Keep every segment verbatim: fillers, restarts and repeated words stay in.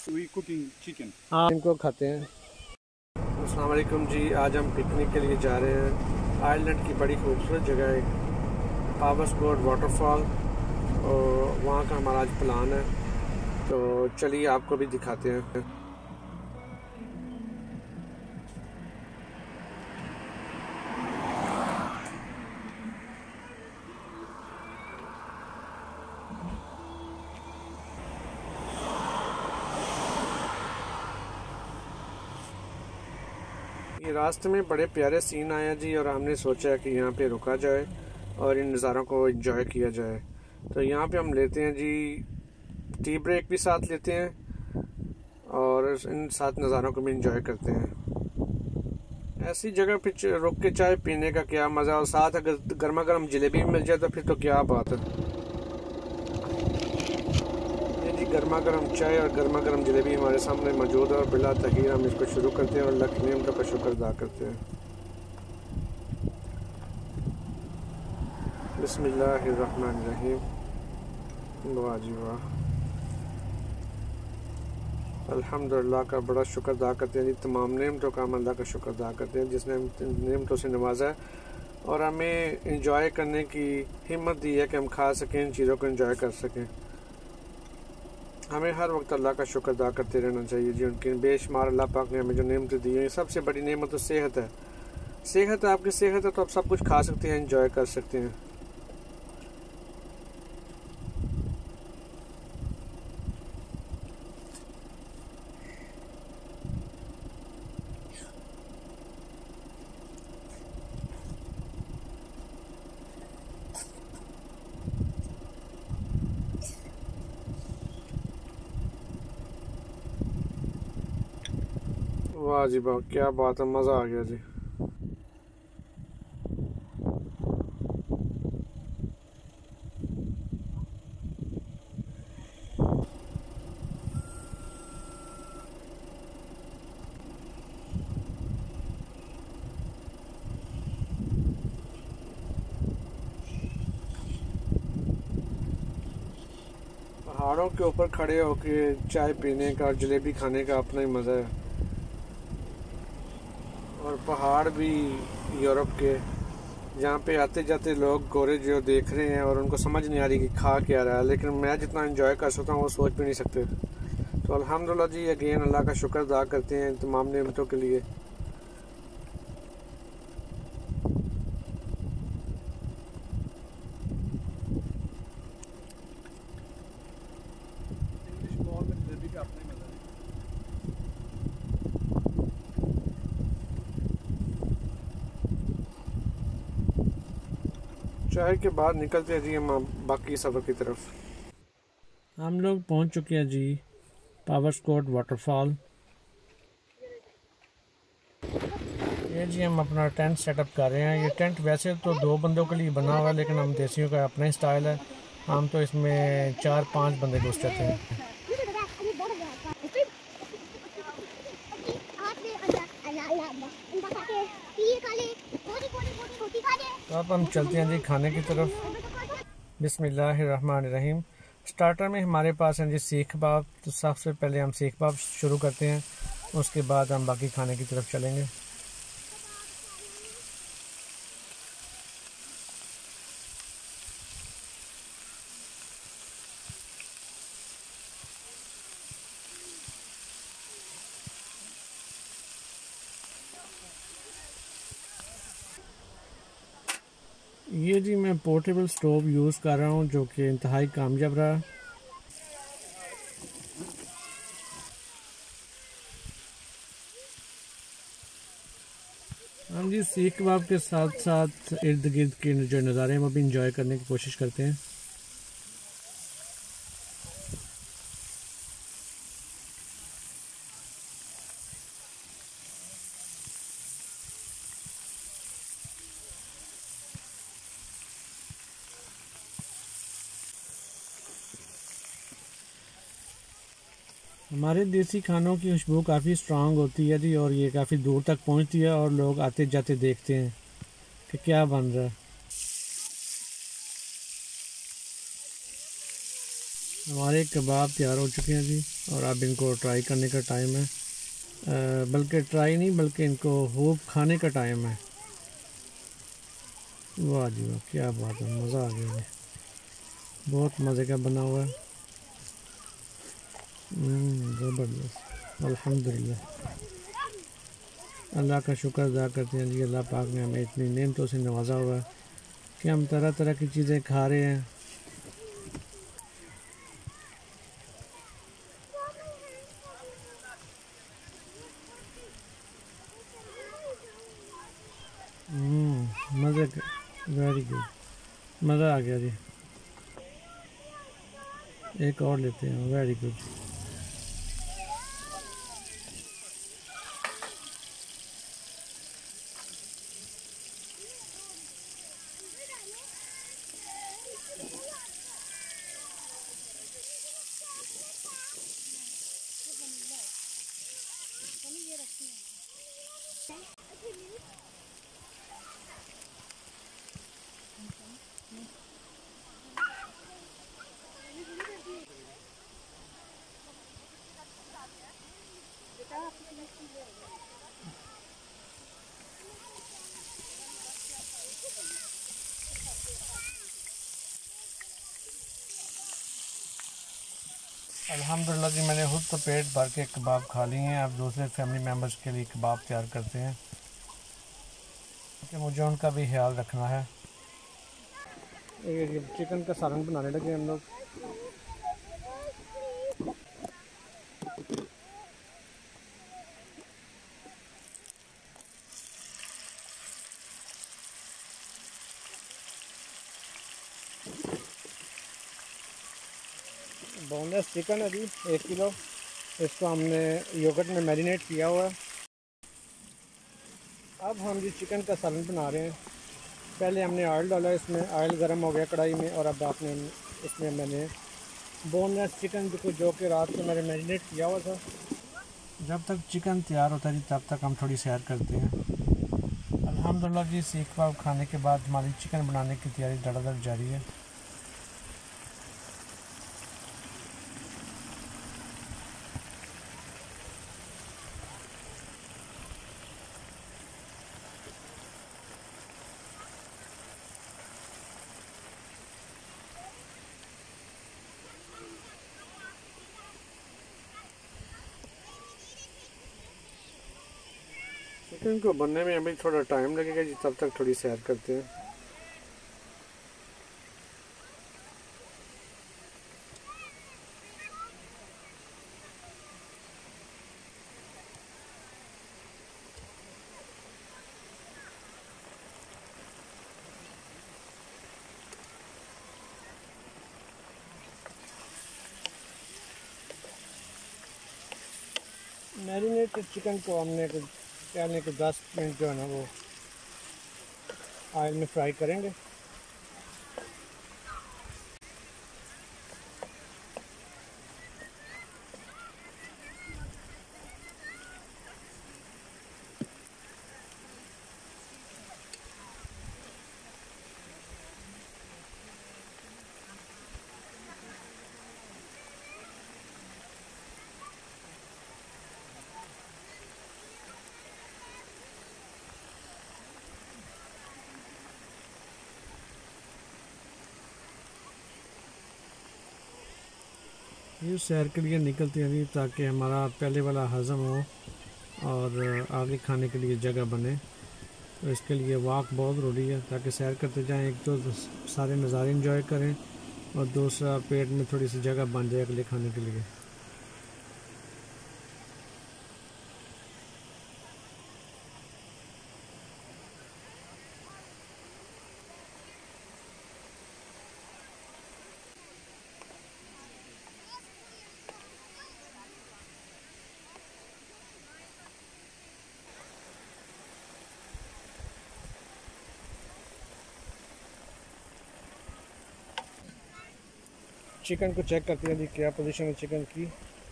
we cooking chicken. हाँ, इनको खाते हैं। अस्सलाम वालेकुम जी, आज हम पिकनिक के लिए जा रहे हैं। आयरलैंड की बड़ी खूबसूरत जगह है पावरस्पोर्ट वाटरफॉल, और वहाँ का हमारा आज प्लान है, तो चलिए आपको भी दिखाते हैं। ये रास्ते में बड़े प्यारे सीन आया जी, और हमने सोचा कि यहाँ पे रुका जाए और इन नज़ारों को एंजॉय किया जाए। तो यहाँ पे हम लेते हैं जी टी ब्रेक भी साथ लेते हैं और इन साथ नज़ारों को भी एंजॉय करते हैं। ऐसी जगह पे रुक के चाय पीने का क्या मज़ा, और साथ अगर गर्मा गर्म जलेबी मिल जाए तो फिर तो क्या बात है। गर्मा गर्म चाय और गर्मा गर्म जलेबी हमारे सामने मौजूद है, और बिला तखीर हम इसको शुरू करते हैं और अल्लाह की नेमतों का शुक्र अदा करते हैं। बिस्मिल्लाहिर्रहमानिर्रहीम। वाह जी वाह, अल्हम्दुलिल्लाह का बड़ा शुक्र अदा करते हैं जी। तमाम नेमतों का हम अल्लाह का शुक्र अदा करते हैं जिसने नेमतों से नवाजा है और हमें इंजॉय करने की हिम्मत दी है कि हम खा सकें, इन चीज़ों को इंजॉय कर सकें। हमें हर वक्त अल्लाह का शुक्र अदा करते रहना चाहिए जी। उनकी बेशुमार अल्लाह पाक ने हमें जो नेमतें दी हैं, सबसे बड़ी नेमत तो सेहत है। सेहत है, आपकी सेहत है तो आप सब कुछ खा सकते हैं, एंजॉय कर सकते हैं। वाह जी वाह, क्या बात है, मज़ा आ गया जी। पहाड़ों के ऊपर खड़े होके चाय पीने का और जलेबी खाने का अपना ही मज़ा है। और पहाड़ भी यूरोप के, जहाँ पे आते जाते लोग गोरे जो देख रहे हैं और उनको समझ नहीं आ रही कि खा क्या रहा है, लेकिन मैं जितना एंजॉय कर सकता हूँ वो सोच भी नहीं सकते। तो अल्हम्दुलिल्लाह जी, अगेन अल्लाह का शुक्र अदा करते हैं तमाम नेमतों के लिए। चाय के बाद निकलते हैं जी हम बाकी सफ़र की तरफ। हम लोग पहुंच चुके हैं जी पावरस्पोर्ट वाटरफॉल। ये जी हम अपना टेंट सेटअप कर रहे हैं। ये टेंट वैसे तो दो बंदों के लिए बना हुआ है, लेकिन हम देसियों का अपना ही स्टाइल है, हम तो इसमें चार पांच बंदे घुस जाते हैं। तो अब हम चलते हैं जी खाने की तरफ। बिस्मिल्लाहिर्रहमानिर्रहीम। स्टार्टर में हमारे पास हैं जी सीख कबाब, तो सबसे पहले हम सीख कबाब शुरू करते हैं, उसके बाद हम बाकी खाने की तरफ चलेंगे। ये जी मैं पोर्टेबल स्टोव यूज़ कर रहा हूँ जो कि इंतहाई कामयाब रहा। हम जी सीख कबाब के साथ साथ इर्द गिर्द के जो नज़ारे हैं वो भी इंजॉय करने की कोशिश करते हैं। हमारे देसी खानों की खुशबू काफ़ी स्ट्रांग होती है जी, और ये काफ़ी दूर तक पहुंचती है और लोग आते जाते देखते हैं कि क्या बन रहा है। हमारे कबाब तैयार हो चुके हैं जी, और अब इनको ट्राई करने का टाइम है। बल्कि ट्राई नहीं, बल्कि इनको खूब खाने का टाइम है। वाह जी वाह, क्या बात है, मज़ा आ गया जी, बहुत मज़े का बना हुआ है। ज़बरदस्त, अल्हम्दुलिल्लाह। अल्लाह का शुक्र अदा करते हैं जी, अल्लाह पाक ने हमें इतनी नेमतों से नवाजा हुआ है कि हम तरह तरह की चीज़ें खा रहे हैं। मज़े, वेरी गुड, मज़ा आ गया जी। एक और लेते हैं, वेरी गुड। अल्हम्दुलिल्लाह जी, मैंने खुद तो पेट भर के कबाब खा लिए हैं। अब दूसरे फैमिली मेम्बर्स के लिए कबाब तैयार करते हैं कि मुझे उनका भी ख्याल रखना है। ये चिकन का सालन बनाने लगे हम लोग। बोनलेस चिकन है जी, एक किलो। इसको हमने योगर्ट में मैरिनेट किया हुआ है। अब हम जी चिकन का सालन बना रहे हैं। पहले हमने ऑयल डाला, इसमें ऑयल गर्म हो गया कढ़ाई में, और अब आपने इसमें मैंने बोनलेस चिकन को, जो कि रात को मैंने मैरिनेट किया हुआ था। जब तक चिकन तैयार होता है जी, तब तक हम थोड़ी सैर करते हैं। अल्हम्दुलिल्लाह जी, सीख कबाब खाने के बाद हमारी चिकन बनाने की तैयारी धड़ाधड़ जारी है। चिकन को बनने में अभी थोड़ा टाइम लगेगा जी, तब तक थोड़ी सैर करते हैं। मैरिनेटेड चिकन को हमने पहले के दस मिनट जो है ना वो ऑयल में फ्राई करेंगे। ये सैर के लिए निकलते हैं ताकि हमारा पहले वाला हज़म हो और आगे खाने के लिए जगह बने। तो इसके लिए वॉक बहुत ज़रूरी है, ताकि सैर करते जाएं, एक तो सारे नज़ारे इंजॉय करें, और दूसरा पेट में थोड़ी सी जगह बन जाए अगले खाने के लिए। चिकन को चेक करते हैं जी, क्या पोजीशन है चिकन की।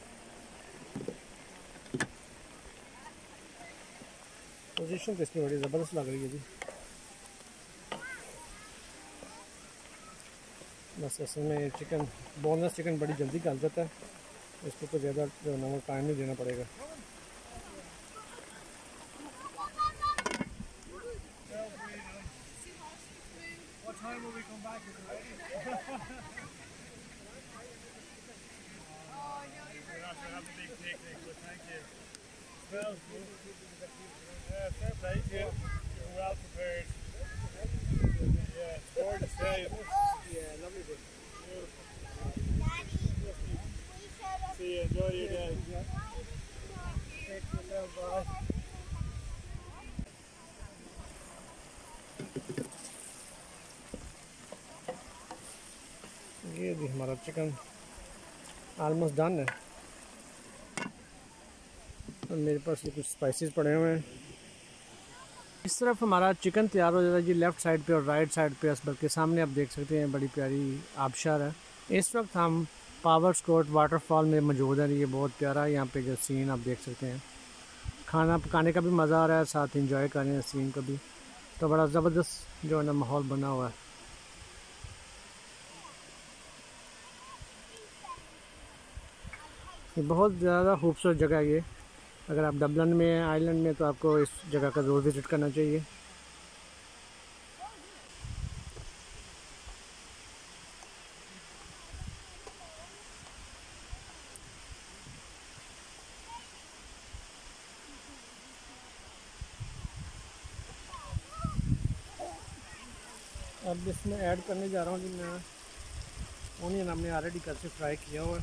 पोजीशन तो इसकी बड़ी ज़बरदस्त लग रही है जी। बस असल में चिकन बोनलेस चिकन बड़ी जल्दी गल जाता है, इसको तो ज़्यादा जो है ना वो टाइम नहीं देना पड़ेगा। Enjoy your day. Bye. ये भी हमारा चिकन ऑलमोस्ट डन है। और मेरे पास ये कुछ स्पाइसेस पड़े हुए हैं। इस तरफ हमारा चिकन तैयार हो जाता है जी, लेफ़्ट साइड पे और राइट साइड पे असबर के सामने आप देख सकते हैं बड़ी प्यारी आबशार है। इस वक्त हम पावर स्कोट वाटरफॉल में मौजूद है। ये बहुत प्यारा यहाँ पे जो सीन आप देख सकते हैं। खाना पकाने का भी मज़ा आ रहा है, साथ इंजॉय कर रहे हैं सीन को भी। तो बड़ा ज़बरदस्त जो है ना माहौल बना हुआ है। ये बहुत ज़्यादा खूबसूरत जगह है ये। अगर आप डबलिन में आइलैंड में तो आपको इस जगह का ज़रूर विज़िट करना चाहिए। अब इसमें ऐड करने जा रहा हूँ जी मैं ओनियन, हमने ऑलरेडी कर से फ्राई किया हुआ है।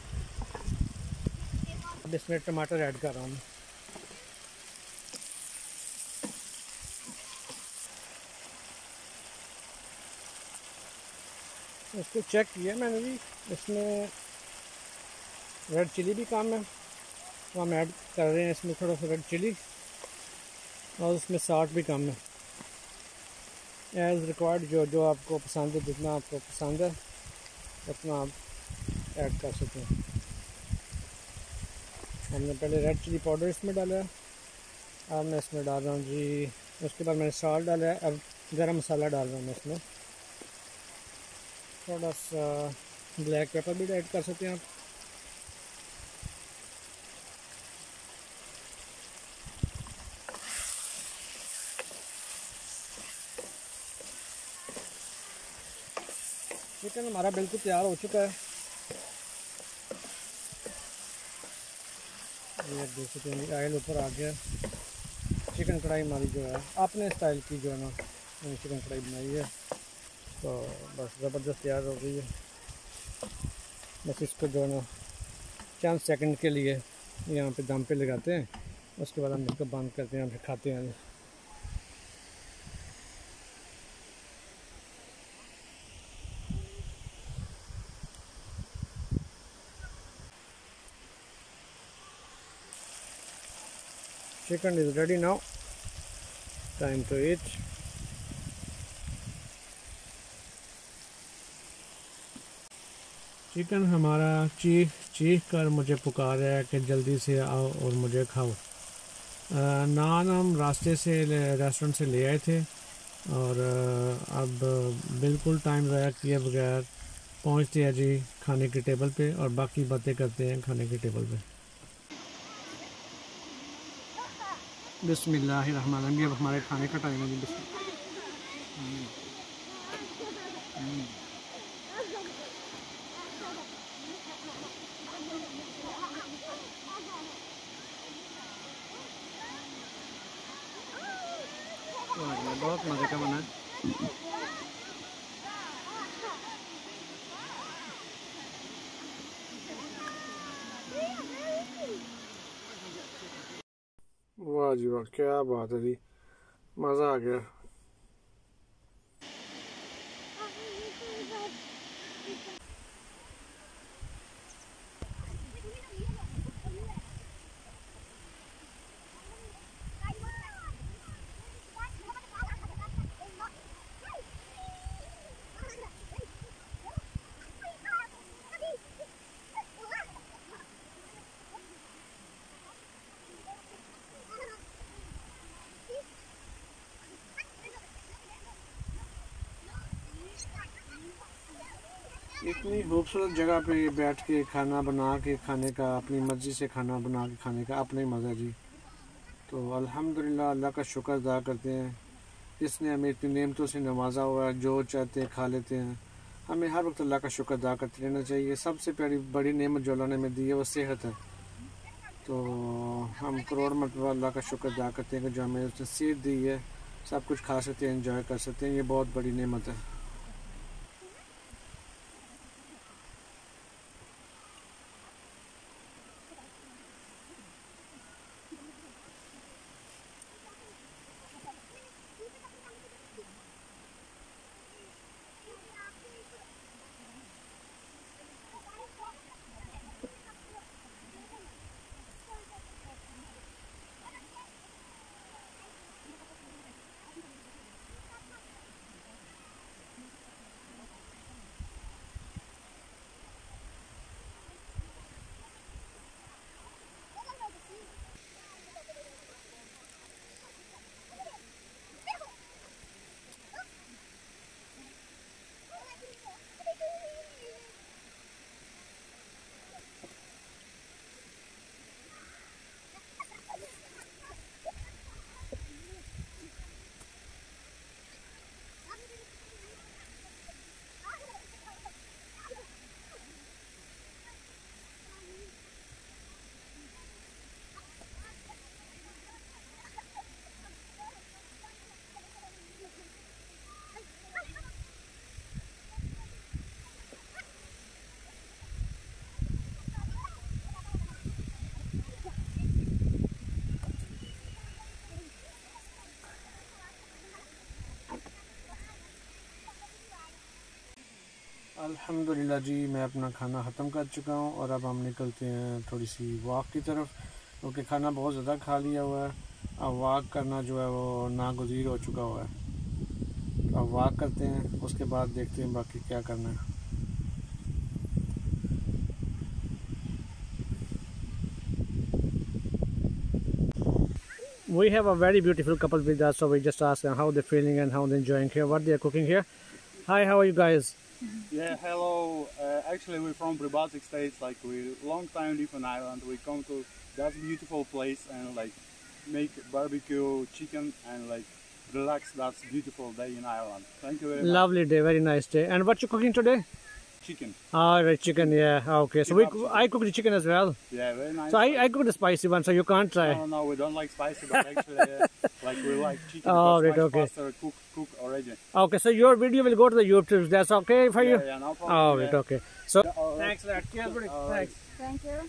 अब इसमें टमाटर ऐड कर रहा हूँ मैं। इसको चेक किया मैंने भी, इसमें रेड चिली भी कम है तो हम ऐड कर रहे हैं इसमें थोड़ा सा रेड चिली, और उसमें साल्ट भी कम है। एज़ रिक्वायर्ड जो जो आपको पसंद है, जितना आपको पसंद है उतना आप ऐड कर सकते हैं। हमने पहले रेड चिली पाउडर इसमें डाला है, अब मैं इसमें डाल रहा हूँ जी। उसके बाद मैंने साल्ट डाला है, अब गरम मसाला डाल रहा हूँ मैं इसमें। थोड़ा सा ब्लैक पेपर भी ऐड कर सकते हैं आप। चिकन हमारा बिल्कुल तैयार हो चुका है। ये देख सकते हैं ऑयल ऊपर आ गया। चिकन कढ़ाई हमारी जो है अपने स्टाइल की जो है ना मैंने चिकन कढ़ाई बनाई है, तो बस ज़बरदस्त तैयार हो गई है। बस इसको जो है ना चंद सेकंड के लिए यहाँ पे दम पे लगाते हैं, उसके बाद हम इसको बंद करते हैं, फिर खाते हैं। Chicken is ready now, time to eat. Chicken हमारा चीख चीख कर मुझे पुकार रहा है कि जल्दी से आओ और मुझे खाओ। नान हम रास्ते से रेस्टोरेंट से ले आए थे और अब बिल्कुल टाइम ज़ाया किए बगैर पहुंचते हैं जी खाने की टेबल पे, और बाकी बातें करते हैं खाने की टेबल पे। बिस्मिल्लाहिर्रहमानिर्रहीम। अब हमारे खाने का टाइम है जी। बहुत मज़े का बना है। वाह जी वाह, क्या बात है जी, मज़ा आ गया। इतनी खूबसूरत जगह पे बैठ के खाना बना के खाने का, अपनी मर्ज़ी से खाना बना के खाने का अपना ही मज़ा जी। तो अल्हम्दुलिल्लाह अल्लाह का शुक्र अदा करते हैं, जिसने हमें इतनी नेमतों से नवाजा हुआ है। जो चाहते हैं खा लेते हैं। हमें हर वक्त अल्लाह का शुक्र अदा करते रहना चाहिए। सबसे प्यारी बड़ी नेमत जो अल्लाह ने हमें दी है वो सेहत है। तो हम करोड़ मरतबा अल्लाह का शुक्र अदा करते हैं कि जो हमें उसने सेहत दी है, सब कुछ खा सकते हैं, एंजॉय कर सकते हैं। ये बहुत बड़ी नेमत है। अल्हम्दुलिल्लाह जी, मैं अपना खाना ख़त्म कर चुका हूँ और अब हम निकलते हैं थोड़ी सी वॉक की तरफ, क्योंकि खाना बहुत ज़्यादा खा लिया हुआ है। अब वॉक करना जो है वो नागुज़ीर हो चुका हुआ है। तो अब वॉक करते हैं, उसके बाद देखते हैं बाकी क्या करना है। We have a very beautiful couple with us, so we just asked them how they're feeling and how they're enjoying here, what they're cooking here. Hi, how are you guys? Yeah, hello. Uh, actually, we're from Pribatic States. Like, we long time live on island. We come to that beautiful place and like make barbecue chicken and like relax. That's beautiful day in Ireland. Thank you very much. Lovely day, very nice day. And what you cooking today? Chicken. All right, chicken. Yeah, okay. So we, I cook the chicken as well. Yeah, very nice. So I, I cook the spicy one, so you can't try. No, no, no, we don't like spicy, but actually, uh, like we like chicken. All right, much okay. faster cook, cook already. Okay, so your video will go to the YouTube. That's okay for Yeah, you? yeah, no problem. All right, yeah. okay. So Yeah, all right. thanks, lad. Cheers, buddy. All Thanks. Thank you.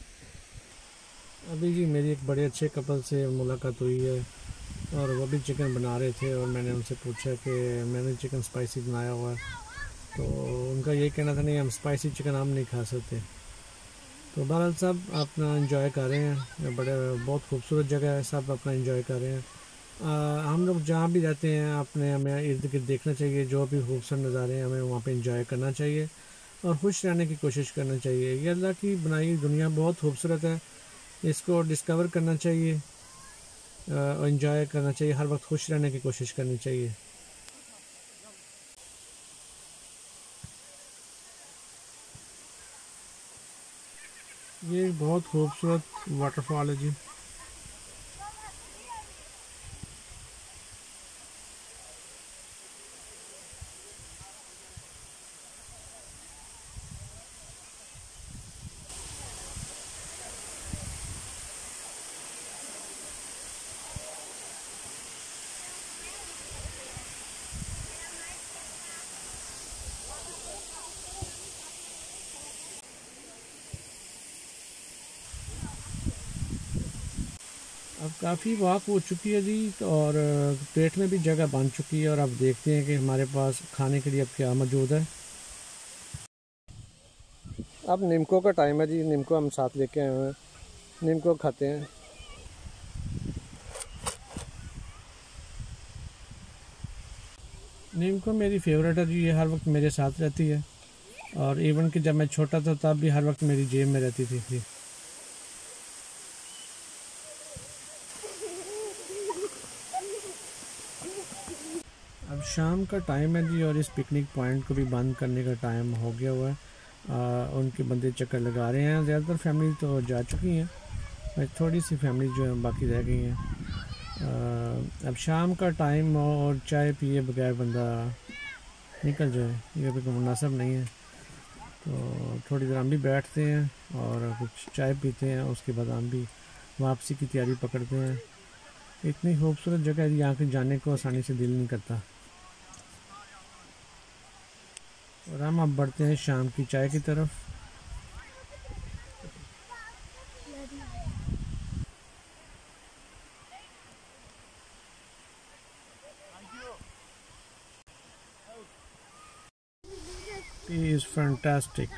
अभी जी मेरी एक बड़े अच्छे couple से मुलाकात हुई है और वो भी चिकन बना रहे थे और मैंने उनसे पूछा कि मैंने चिकन स्पाइसी बनाया हुआ है, तो उनका ये कहना था नहीं हम स्पाइसी चिकन हम नहीं खा सकते। तो बहरहाल सब अपना एंजॉय कर रहे हैं, बड़े बहुत खूबसूरत जगह है, सब अपना एंजॉय कर रहे हैं। आ, हम लोग जहाँ भी जाते हैं अपने हमें इर्द गिर्द देखना चाहिए, जो भी खूबसूरत नज़ारे हैं हमें वहाँ पे एंजॉय करना चाहिए और खुश रहने की कोशिश करना चाहिए। ये अल्लाह की बनाई दुनिया बहुत खूबसूरत है, इसको डिस्कवर करना चाहिए और एंजॉय करना चाहिए, हर वक्त खुश रहने की कोशिश करनी चाहिए। ये बहुत खूबसूरत वाटरफॉल है जी। अब काफ़ी वॉक हो चुकी है जी और पेट में भी जगह बन चुकी है और अब देखते हैं कि हमारे पास खाने के लिए अब क्या मौजूद है। अब नीमको का टाइम है जी, नीमको हम साथ लेके आए हुए हैं, नीमको खाते हैं। नीमको मेरी फेवरेट है जी, ये हर वक्त मेरे साथ रहती है और इवन कि जब मैं छोटा था तब भी हर वक्त मेरी जेब में रहती थी। अब शाम का टाइम है जी और इस पिकनिक पॉइंट को भी बंद करने का टाइम हो गया हुआ है। आ, उनके बंदे चक्कर लगा रहे हैं। ज़्यादातर फैमिली तो जा चुकी हैं, थोड़ी सी फैमिली जो है बाकी रह गई हैं। अब शाम का टाइम और चाय पिए बगैर बंदा निकल जाए ये भी मुनासिब नहीं है। तो थोड़ी देर हम भी बैठते हैं और कुछ चाय पीते हैं, उसके बाद हम भी वापसी की तैयारी पकड़ते हैं। इतनी खूबसूरत जगह है यहाँ के जाने को आसानी से दिल नहीं करता। और हम अब बढ़ते हैं शाम की चाय की तरफ। He is fantastic.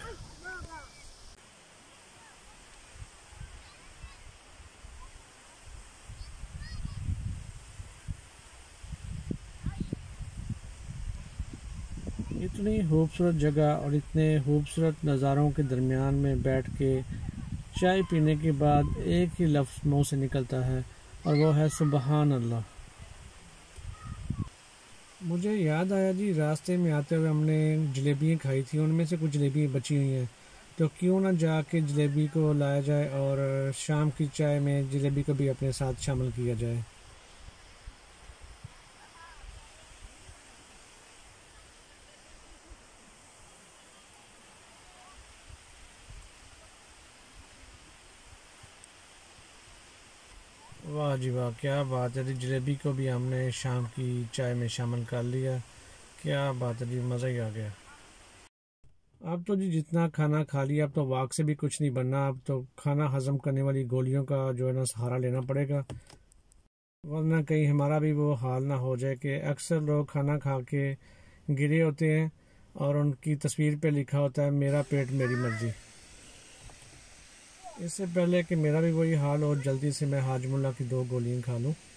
इतनी खूबसूरत जगह और इतने खूबसूरत नज़ारों के दरमियान में बैठ के चाय पीने के बाद एक ही लफ्ज़ मुँह से निकलता है और वो है सुबहान अल्लाह। मुझे याद आया जी, रास्ते में आते हुए हमने जलेबियाँ खाई थी, उनमें से कुछ जलेबियाँ बची हुई हैं, तो क्यों ना जाके जलेबी को लाया जाए और शाम की चाय में जलेबी को भी अपने साथ शामिल किया जाए। वाह जी वाह, क्या बात है जी, जलेबी को भी हमने शाम की चाय में शामिल कर लिया। क्या बात है जी, मज़ा ही आ गया। अब तो जी जितना खाना खा लिया, अब तो वाक से भी कुछ नहीं बनना। अब तो खाना हजम करने वाली गोलियों का जो है ना सहारा लेना पड़ेगा, वरना कहीं हमारा भी वो हाल ना हो जाए कि अक्सर लोग खाना खा के गिरे होते हैं और उनकी तस्वीर पे लिखा होता है मेरा पेट मेरी मर्जी। इससे पहले कि मेरा भी वही हाल हो, जल्दी से मैं हाजमुल्ला की दो गोलियां खा लूँ।